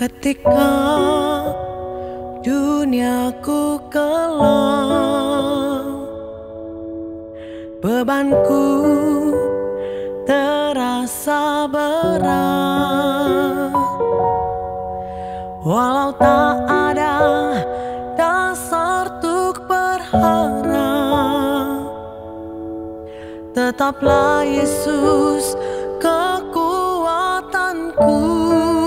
Ketika duniaku kelam, bebanku terasa berat. Walau tak ada dasar untuk berharap, tetaplah Yesus kekuatanku.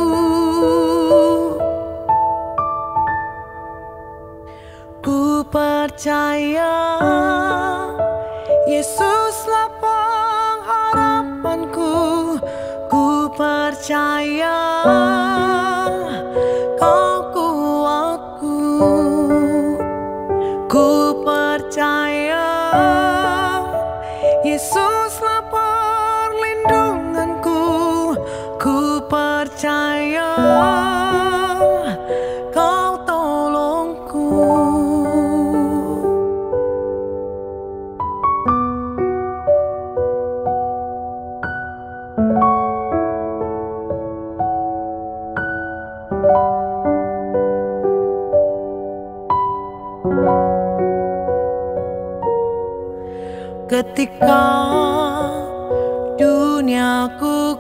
Ku percaya Yesuslah pengharapanku. Ku percaya Kau kuatku. Ku percaya Yesuslah perlindunganku. Ku percaya Kau tolongku. Ketika duniaku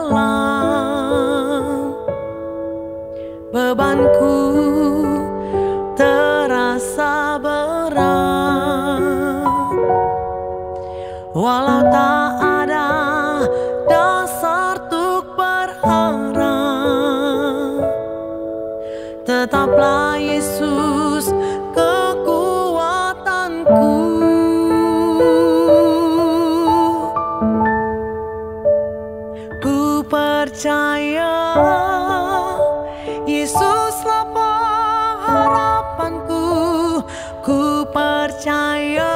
kelam, bebanku terasa berat. Walau tak ada dasar untuk berharap, tetaplah Yesus kekuatanku. Ku percaya Yesuslah pengharapanku. Ku percaya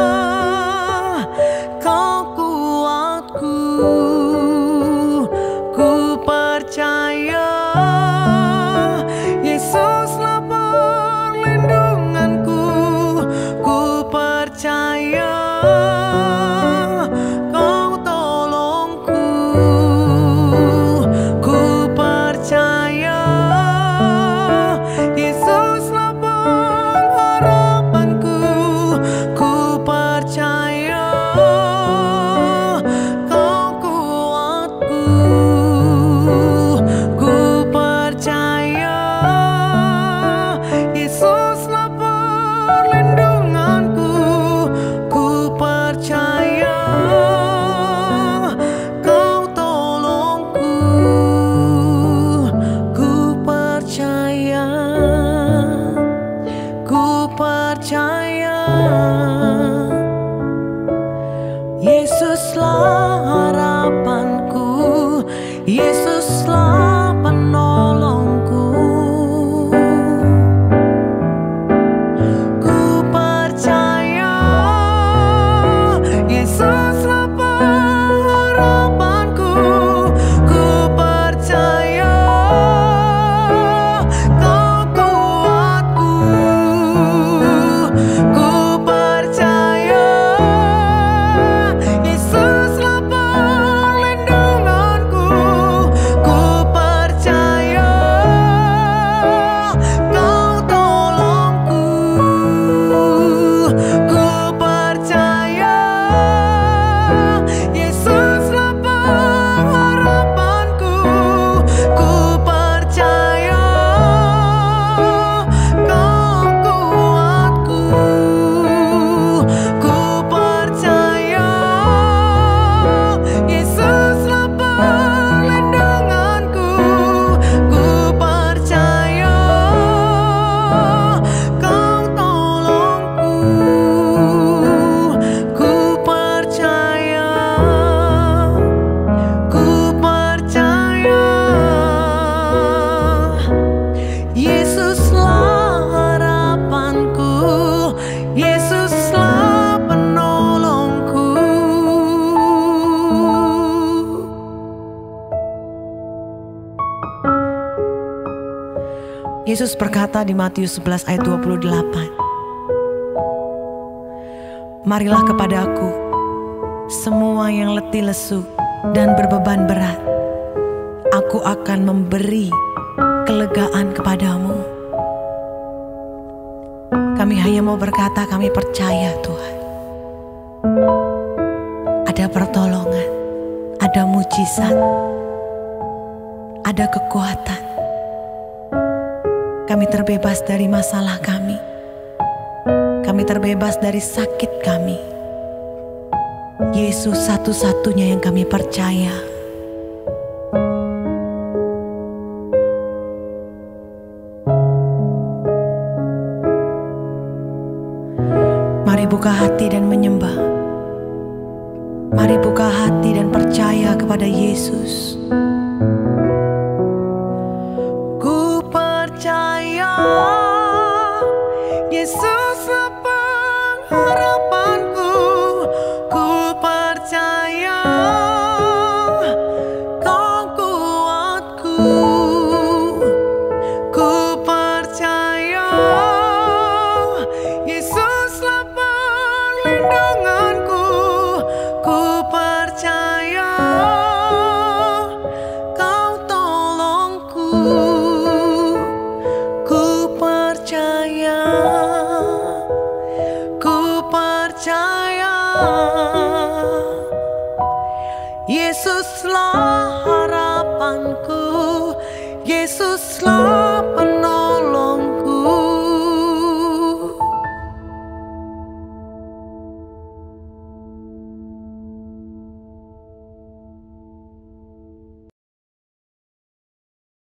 Kau kuatku. Ku percaya Yesuslah perlindunganku. Ku percaya Kau tolongku. Ku percaya Yesuslah pengharapanku. Ku percaya Kau kuatku. Ku percaya Yesuslah perlindunganku. Ku percaya Kau tolongku. Ku percaya, ku percaya Yesuslah harapanku. Yesuslah penolongku. Ku percaya Yesuslah pengharapanku. Ku percaya Kau kuatku. Ku percaya Yesuslah perlindunganku. Ku percaya Kau tolongku. Ku percaya Yesuslah pengharapanku. Ku percaya Kau kuatku. Ku percaya Yesuslah perlindunganku. Ku percaya Kau tolongku. Ku percaya, ku percaya Yesuslah harapanku. Yesuslah penolongku. Yesus berkata di Matius 11 ayat 28, "Marilah kepadaku semua yang letih lesu dan berbeban berat, aku akan memberi kelegaan kepadamu. Kami hanya mau berkata kami percaya Tuhan. Ada pertolongan, ada mujizat, ada kekuatan. Kami terbebas dari masalah kami. Kami terbebas dari sakit kami. Yesus satu-satunya yang kami percaya. Mari buka hati dan menyembah. Mari buka hati dan percaya kepada Yesus. Ku percaya Yesuslah pengharapanku. Ku percaya Kau kuatku. Ku percaya Yesuslah perlindunganku. Ku percaya Kau tolongku. Ku percaya, ku percaya. Yesuslah harapanku, Yesuslah